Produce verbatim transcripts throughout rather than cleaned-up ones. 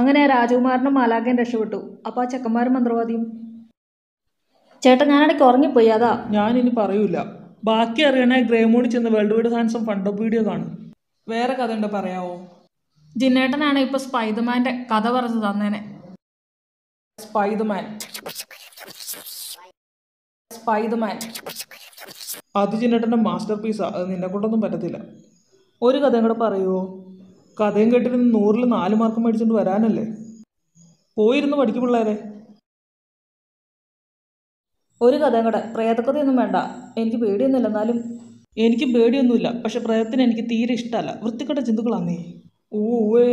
അങ്ങനെ ആ രാജകുമാരനും മാലാഖയും രക്ഷപ്പെട്ടു. അപ്പോൾ ആ ചെക്കന്മാരും മന്ത്രവാദിയും. ചേട്ടാ ഞാനിടയ്ക്ക് ഉറങ്ങിപ്പോയി, അതാ. ഞാനിനി പറയൂല. ബാക്കി അറിയണേ ഗ്രേമോണി ചെന്ന് വേൾഡ് വൈഡ് ഹാൻസം ഫണ്ടപ്പ് വീഡിയോ കാണും. വേറെ കഥ ഉണ്ട്, പറയാവോ? ജിന്നേട്ടനാണ് ഇപ്പോൾ സ്പൈഡർമാൻ്റെ കഥ പറഞ്ഞു തന്നേനെ. സ്പൈഡർമാൻ സ്പൈഡർമാൻ അത് ജിന്നേട്ടൻ്റെ മാസ്റ്റർ പീസാ. അത് നിന്നെ കൊണ്ടൊന്നും പറ്റത്തില്ല. ഒരു കഥയും കൂടെ പറയുമോ? കഥയും കേട്ടിരുന്ന് നൂറിൽ നാല് മാർക്ക് മേടിച്ചുകൊണ്ട് വരാനല്ലേ? പോയിരുന്നു പഠിക്കും പിള്ളേരെ. ഒരു കഥയും കൂടെ. പ്രേതകഥയൊന്നും വേണ്ട, എനിക്ക് പേടിയൊന്നുമില്ല. എന്നാലും എനിക്ക് പേടിയൊന്നുമില്ല, പക്ഷെ പ്രേതത്തിന് എനിക്ക് തീരെ ഇഷ്ടമല്ല. വൃത്തികെട്ട ജന്തുക്കളാന്നേ. ഊവേ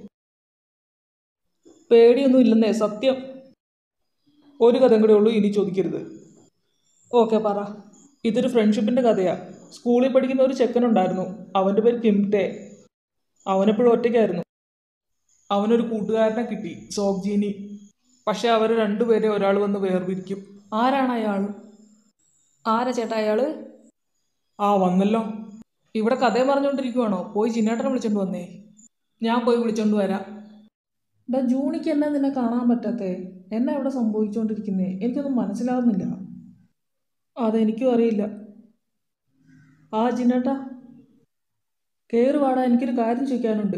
പേടിയൊന്നും ഇല്ലെന്നേ, സത്യം. ഒരു കഥയും കൂടെ ഉള്ളൂ, ഇനി ചോദിക്കരുത്. ഓക്കെ പറ. ഇതൊരു ഫ്രണ്ട്ഷിപ്പിൻ്റെ കഥയാ. സ്കൂളിൽ പഠിക്കുന്ന ഒരു ചെക്കനുണ്ടായിരുന്നു. അവൻ്റെ പേര് കിംടെ. അവനെപ്പോഴും ഒറ്റയ്ക്കായിരുന്നു. അവനൊരു കൂട്ടുകാരനെ കിട്ടി, സോഗ്ജീനി. പക്ഷെ അവർ രണ്ടുപേരെ ഒരാൾ വന്ന് വേർപിരിക്കും. ആരാണ് അയാൾ? ആരാ ചേട്ടാ അയാൾ? ആ വന്നല്ലോ. ഇവിടെ കഥയും പറഞ്ഞുകൊണ്ടിരിക്കുവാണോ? പോയി ജിന്നേട്ടനെ വിളിച്ചോണ്ട് വന്നേ. ഞാൻ പോയി വിളിച്ചോണ്ട് വരാം. ഡാ ജൂണിക്ക് എന്നാ നിന്നെ കാണാൻ പറ്റാത്തേ? എന്നാ ഇവിടെ സംഭവിച്ചുകൊണ്ടിരിക്കുന്നേ? എനിക്കൊന്നും മനസ്സിലാവുന്നില്ല. അതെനിക്കും അറിയില്ല. ആ ജിന്നേട്ടാ കയറുവാടാ, എനിക്കൊരു കാര്യം ചോദിക്കാനുണ്ട്.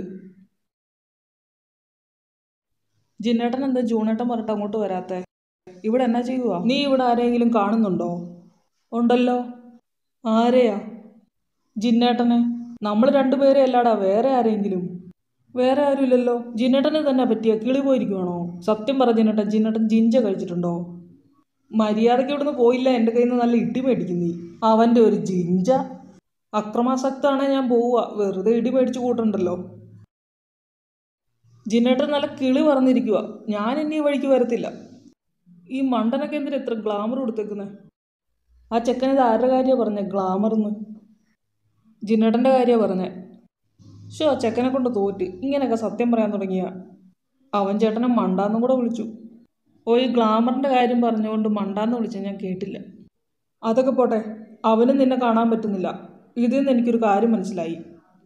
ജിന്നേട്ടൻ എന്താ ജൂണേട്ടൻ പറഞ്ഞിട്ട് അങ്ങോട്ട് വരാത്തേ? ഇവിടെ എന്നാ ചെയ്യുക? നീ ഇവിടെ ആരെങ്കിലും കാണുന്നുണ്ടോ? ഉണ്ടല്ലോ. ആരെയാ? ജിന്നേട്ടനെ. നമ്മൾ രണ്ടുപേരെ അല്ലാടാ, വേറെ ആരെങ്കിലും? വേറെ ആരും ഇല്ലല്ലോ. ജിന്നേട്ടന് തന്നെ പറ്റിയ കിളി പോയിരിക്കുവാണോ? സത്യം പറ ജിന്നേട്ടൻ. ജിന്നേട്ടൻ ജിഞ്ച കഴിച്ചിട്ടുണ്ടോ? മര്യാദയ്ക്ക് ഇവിടുന്ന് പോയില്ല, എൻ്റെ കയ്യിൽ നിന്ന് നല്ല ഇടി മേടിക്കുന്നീ. അവൻ്റെ ഒരു ജിഞ്ച. അക്രമാസക്താണെ ഞാൻ പോവുക. വെറുതെ ഇടി മേടിച്ചു കൂട്ടണ്ടല്ലോ. ജിന്നേട്ടൻ നല്ല കിളി പറഞ്ഞിരിക്കുക. ഞാൻ ഇനി ഈ വഴിക്ക് വരത്തില്ല. ഈ മണ്ടനൊക്കെ എന്തിനാ ഇത്ര ഗ്ലാമർ കൊടുത്തേക്കുന്നത്? ആ ചെക്കനിത് ആരുടെ കാര്യമാണ് പറഞ്ഞത് ഗ്ലാമർന്ന്? ജിന്നേട്ടൻ്റെ കാര്യമാണ് പറഞ്ഞത്. ഷോ ചെക്കനെ കൊണ്ട് തോറ്റ്. ഇങ്ങനെയൊക്കെ സത്യം പറയാൻ തുടങ്ങിയ അവൻ ചേട്ടനെ മണ്ടാന്നും കൂടെ വിളിച്ചു. ഓ ഈ ഗ്ലാമറിൻ്റെ കാര്യം പറഞ്ഞുകൊണ്ട് മണ്ടാന്ന് വിളിച്ചാൽ ഞാൻ കേട്ടില്ല. അതൊക്കെ പോട്ടെ, അവനും നിന്നെ കാണാൻ പറ്റുന്നില്ല. ഇതിൽ നിന്ന് എനിക്കൊരു കാര്യം മനസ്സിലായി.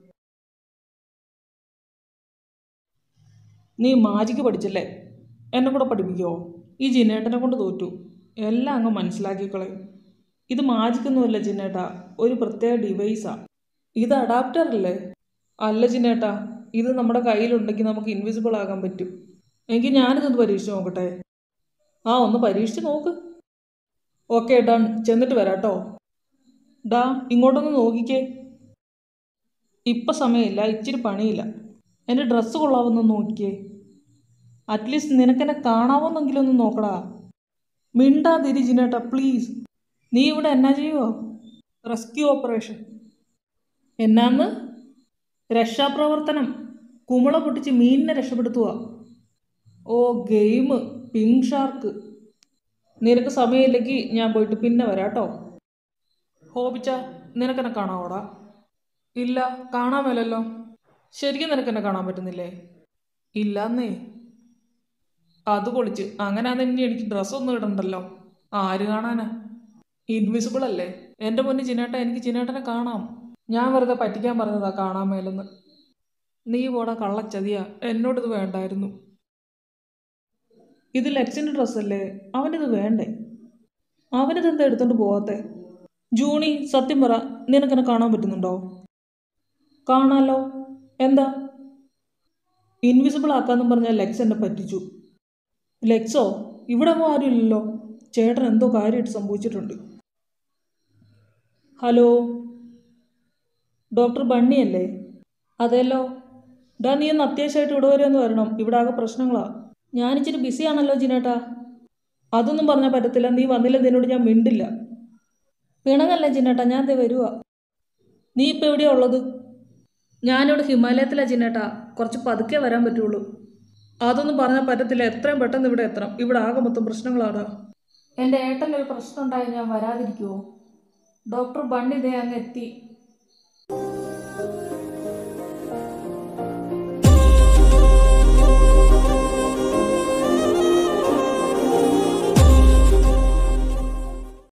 നീ മാജിക്ക് പഠിച്ചല്ലേ? എന്നെ കൂടെ പഠിപ്പിക്കുമോ? ഈ ജിന്നേട്ടനെ കൊണ്ട് തോറ്റു. എല്ലാം അങ്ങ് മനസ്സിലാക്കിക്കളെ. ഇത് മാജിക്കൊന്നുമല്ല ജിന്നേട്ടാ, ഒരു പ്രത്യേക ഡിവൈസാ. ഇത് അഡാപ്റ്റർ അല്ലേ? അല്ല ജിന്നേട്ടാ, ഇത് നമ്മുടെ കയ്യിലുണ്ടെങ്കിൽ നമുക്ക് ഇൻവിസിബിൾ ആകാൻ പറ്റും. എങ്കിൽ ഞാനിതൊന്ന് പരീക്ഷിച്ച് നോക്കട്ടെ. ആ ഒന്ന് പരീക്ഷിച്ച് നോക്ക്. Okay done. ചെന്നിട്ട് വരാട്ടോ. ഡാ ഇങ്ങോട്ടൊന്ന് നോക്കിക്കേ. ഇപ്പം സമയമില്ല, ഇച്ചിരി പണിയില്ല. എൻ്റെ ഡ്രസ്സ് കൊള്ളാവുന്ന നോക്കിക്കേ. അറ്റ്ലീസ്റ്റ് നിനക്കെന്നെ കാണാവുന്നെങ്കിലും ഒന്ന് നോക്കടാ. മിണ്ടാതിരി ജിന്നേട്ടാ പ്ലീസ്. നീ ഇവിടെ എന്നാ ചെയ്യുമോ? Rescue operation. എന്നാന്ന്? രക്ഷാപ്രവർത്തനം. കുമിള പൊട്ടിച്ച് മീനിനെ രക്ഷപ്പെടുത്തുക. ഓ ഗെയിം. Pink shark. നിനക്ക് സമയമില്ലെങ്കിൽ ഞാൻ പോയിട്ട് പിന്നെ വരാട്ടോ. ഹോബിച്ച നിനക്കെന്നെ കാണാവോടാ? ഇല്ല, കാണാൻ മേലല്ലോ. ശരിക്കും നിനക്കെന്നെ കാണാൻ പറ്റുന്നില്ലേ? ഇല്ലാന്നേ. അത് പൊളിച്ച്. അങ്ങനെയാന്ന് ഇനി എനിക്ക് ഡ്രസ്സൊന്നും ഇടണ്ടല്ലോ. ആര് കാണാനാ? ഇൻവിസിബിൾ അല്ലേ? എൻ്റെ മുന്നിൽ ജിന്നേട്ട, എനിക്ക് ജിന്നേട്ടനെ കാണാം. ഞാൻ വെറുതെ പറ്റിക്കാൻ പറഞ്ഞതാ കാണാൻ മേലെന്ന്. നീ പോടാ കള്ളച്ചതിയാ. എന്നോടിത് വേണ്ടായിരുന്നു. ഇത് ലെക്സിൻ്റെ ഡ്രസ്സല്ലേ? അവനിത് വേണ്ടേ? അവനിതെന്താ എടുത്തോണ്ട് പോവാത്തെ? ജൂണി സത്യം പറ, നിനക്കെന്നെ കാണാൻ പറ്റുന്നുണ്ടോ? കാണാലോ. എന്താ? ഇൻവിസിബിൾ ആക്കാന്നും പറഞ്ഞാൽ ലെക്സ് എന്നെ പറ്റിച്ചു. ലെക്സോ? ഇവിടെ ഒന്നും ആരും ഇല്ലല്ലോ. ചേട്ടൻ എന്തോ കാര്യമായിട്ട് സംഭവിച്ചിട്ടുണ്ട്. ഹലോ, ഡോക്ടർ ബണ്ണി അല്ലേ? അതെല്ലോ. ഡാ നീ ഒന്ന് അത്യാവശ്യമായിട്ട് ഇവിടെ വരെ ഒന്ന് വരണം. ഇവിടെ ആകെ പ്രശ്നങ്ങളാ. ഞാനിച്ചിരി ബിസിയാണല്ലോ ജിനേട്ടാ. അതൊന്നും പറഞ്ഞാൽ പറ്റത്തില്ല. നീ വന്നില്ല നിന്നോട് ഞാൻ മിണ്ടില്ല. പിണങ്ങല്ലേ ജിനേട്ടാ, ഞാൻ ദേ വരുക. നീ ഇപ്പം എവിടെയാ ഉള്ളത്? ഞാനിവിടെ ഹിമാലയത്തിലാണ് ജിനേട്ടാ. കുറച്ച് പതുക്കെ വരാൻ പറ്റുള്ളൂ. അതൊന്നും പറഞ്ഞാൽ പറ്റത്തില്ല. എത്രയും പെട്ടെന്ന് ഇവിടെ എത്തണം. ഇവിടെ ആകെ മൊത്തം പ്രശ്നങ്ങളാടാ. എൻ്റെ ഏട്ടൻ്റെ ഒരു പ്രശ്നം ഉണ്ടായി ഞാൻ വരാതിരിക്കുമോ? ഡോക്ടർ ബണ്ണി ദേ അങ്ങ് എത്തി.